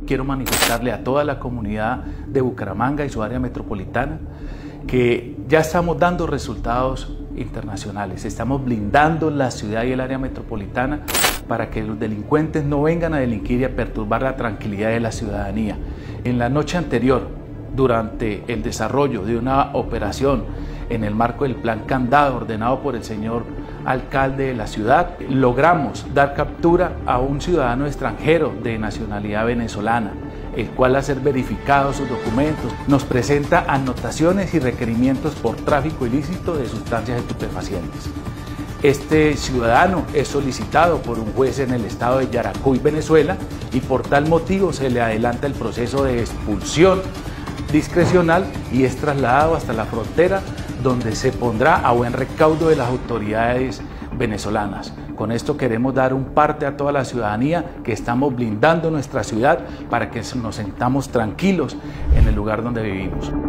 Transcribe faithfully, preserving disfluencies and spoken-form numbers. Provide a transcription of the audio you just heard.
quiero manifestarle a toda la comunidad de Bucaramanga y su área metropolitana que ya estamos dando resultados internacionales, estamos blindando la ciudad y el área metropolitana para que los delincuentes no vengan a delinquir y a perturbar la tranquilidad de la ciudadanía. En la noche anterior, durante el desarrollo de una operación en el marco del plan Candado ordenado por el señor alcalde de la ciudad, logramos dar captura a un ciudadano extranjero de nacionalidad venezolana, el cual, al ser verificados sus documentos, nos presenta anotaciones y requerimientos por tráfico ilícito de sustancias estupefacientes. Este ciudadano es solicitado por un juez en el estado de Yaracuy, Venezuela, y por tal motivo se le adelanta el proceso de expulsión discrecional y es trasladado hasta la frontera, donde se pondrá a buen recaudo de las autoridades venezolanas. Con esto queremos dar un parte a toda la ciudadanía que estamos blindando nuestra ciudad para que nos sintamos tranquilos en el lugar donde vivimos.